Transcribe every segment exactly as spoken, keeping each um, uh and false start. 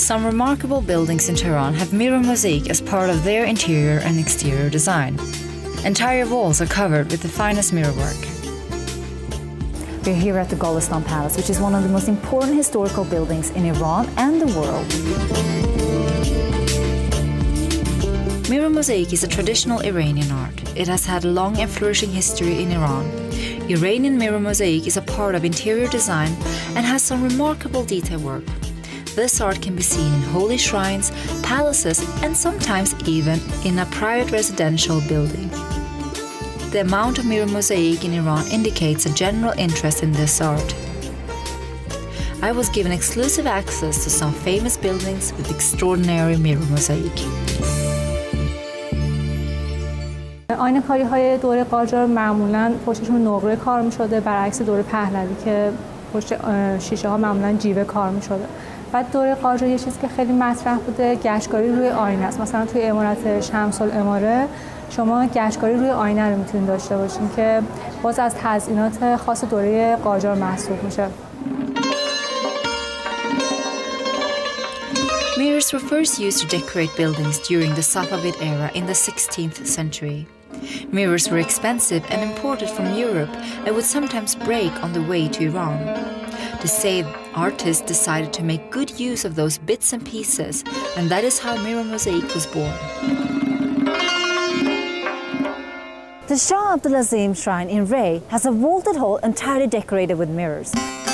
Some remarkable buildings in Tehran have mirror mosaic as part of their interior and exterior design. Entire walls are covered with the finest mirrorwork. We're here at the Golestan Palace, which is one of the most important historical buildings in Iran and the world. Mirror mosaic is a traditional Iranian art. It has had a long and flourishing history in Iran. Iranian mirror mosaic is a part of interior design and has some remarkable detail work. This art can be seen in holy shrines, palaces, and sometimes even in a private residential building. The amount of mirror mosaic in Iran indicates a general interest in this art. I was given exclusive access to some famous buildings with extraordinary mirror mosaic. آینه‌کاری های دوره قاجار معمولاً پشتشون نقره کار می‌شده، برعکس دوره پهلوی که پشت شیشه ها معمولاً جیوه کار می‌شده. بعد دوره قاجار یه چیزی که خیلی مطرح بوده گچکاری روی آینه است. مثلا توی عمارت شمس العماره شما گچکاری روی آینه رو میتونید داشته باشین که باز از تزیینات خاص دوره قاجار محسوب میشه. Mirrors were first used to decorate buildings during the Safavid era in the sixteenth century. Mirrors were expensive and imported from Europe and would sometimes break on the way to Iran. To save, artists decided to make good use of those bits and pieces, and that is how mirror mosaic was born. The Shah Abdulazim Shrine in Ray has a vaulted hall entirely decorated with mirrors.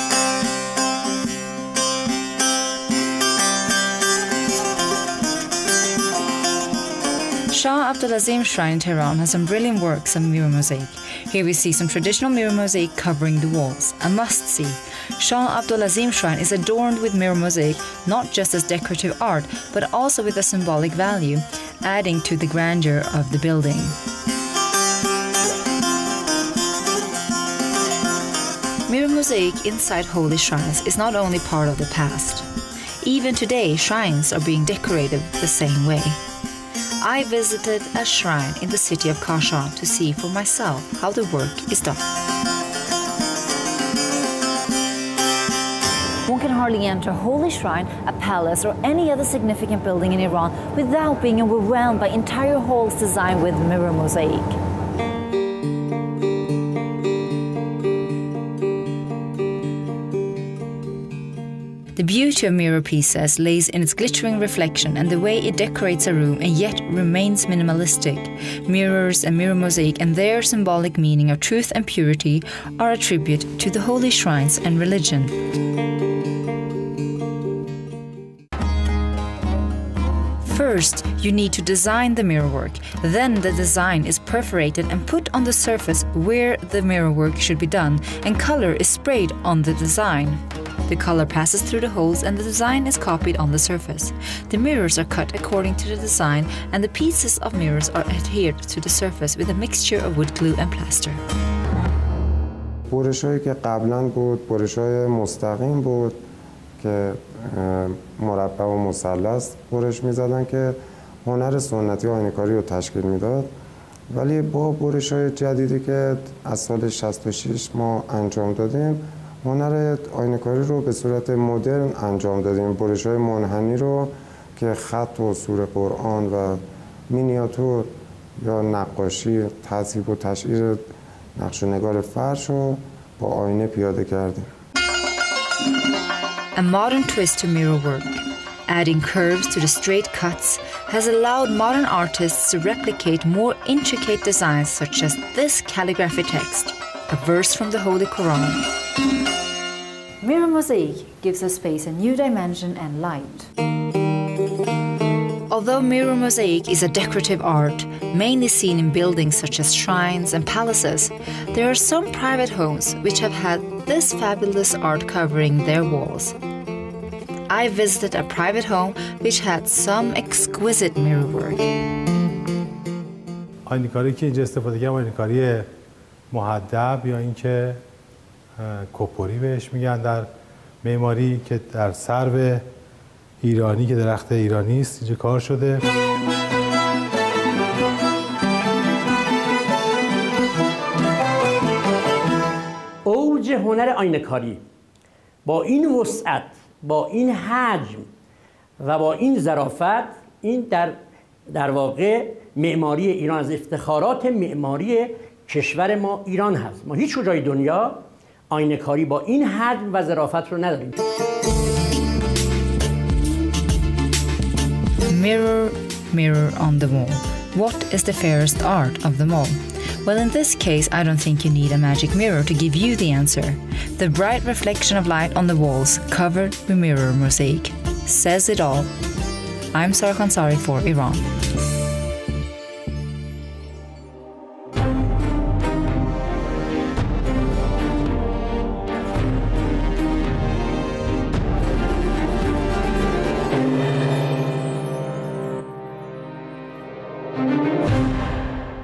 Shah Abdulazim Shrine in Tehran has some brilliant works of mirror mosaic. Here we see some traditional mirror mosaic covering the walls. A must-see. Shah Abdulazim Shrine is adorned with mirror mosaic not just as decorative art, but also with a symbolic value, adding to the grandeur of the building. Mirror mosaic inside holy shrines is not only part of the past. Even today, shrines are being decorated the same way. I visited a shrine in the city of Kashan to see for myself how the work is done. One can hardly enter a holy shrine, a palace, or any other significant building in Iran without being overwhelmed by entire halls designed with mirror mosaic. The beauty of mirror pieces lays in its glittering reflection and the way it decorates a room and yet remains minimalistic. Mirrors and mirror mosaic and their symbolic meaning of truth and purity are a tribute to the holy shrines and religion. First, you need to design the mirrorwork. Then the design is perforated and put on the surface where the mirrorwork should be done, and color is sprayed on the design. The color passes through the holes and the design is copied on the surface. The mirrors are cut according to the design and the pieces of mirrors are adhered to the surface with a mixture of wood glue and plaster. برش‌هایی که قبلا بود برش‌های مستقیم بود که مربع و مثلث برش می‌زدن که هنر سنتی آینه‌کاری رو تشکیل میداد. ولی با برش‌های جدیدی که از سال شصت و شش ما انجام دادیم هنر آینه‌کاری رو به صورت مدرن انجام دادیم. برش‌های منحنی رو که خط و سوره قرآن و مینیاتور یا نقاشی تذهیب و تشعیر نقش و نگار فرش رو با آینه پیاده کردیم. A modern twist to mirrorwork, adding curves to the straight cuts, has allowed modern artists to replicate more intricate designs such as this calligraphy text, a verse from the Holy Quran. Mirror mosaic gives a space a new dimension and light. Although mirror mosaic is a decorative art, mainly seen in buildings such as shrines and palaces, there are some private homes which have had this fabulous art covering their walls. I visited a private home which had some exquisite mirrorwork. آینه‌کاری که اینجا استفاده کردم آینه‌کاری محدب یا اینکه کپوری بهش میگن در معماری که در سرو ایرانی که درخت ایرانی است اینجا کار شده. اوج هنر آینه‌کاری با این وسعت، با این حجم و با این ظرافت این در در واقع معماری ایران از افتخارات معماری کشور ما ایران هست. ما هیچ کجای دنیا آینه کاری با این حجم و ظرافت رو نداریم. Mirror, mirror on the wall. What is the fairest art of them all? Well, in this case, I don't think you need a magic mirror to give you the answer. The bright reflection of light on the walls, covered with mirror mosaic, says it all. I'm Sarah Khansari for Iran.